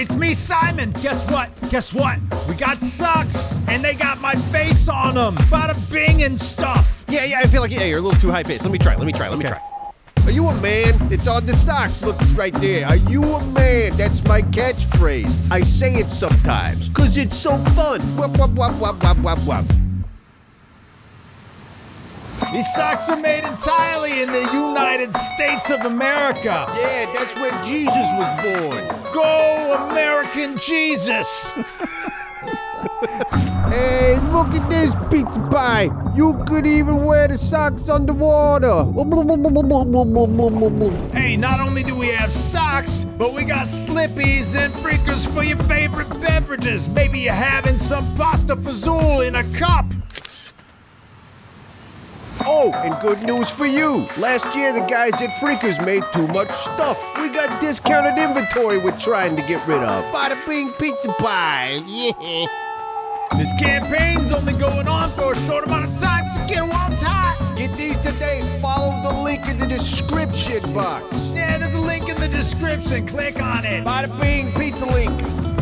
It's me, Simon. Guess what? Guess what? We got socks, and they got my face on them. Bada bing and stuff. Yeah, I feel like, you're a little too high-paced. Let me try. Are you a man? It's on the socks. Look, it's right there. Are you a man? That's my catchphrase. I say it sometimes, cause it's so fun. Wop, wop, wop, wop, wop, wop, wop. These socks are made entirely in the United States of America. Yeah, that's where Jesus was born. Go American Jesus! Hey, look at this pizza pie. You could even wear the socks underwater. Hey, not only do we have socks, but we got slippies and freakers for your favorite beverages. Maybe you're having some pasta fazool in a cup. Oh, and good news for you. Last year, the guys at Freakers made too much stuff. We got discounted inventory we're trying to get rid of. Bada bing pizza pie. Yeah. This campaign's only going on for a short amount of time, so get while it's hot. Get these today. Follow the link in the description box. Yeah, there's a link in the description. Click on it. Bada bing pizza link.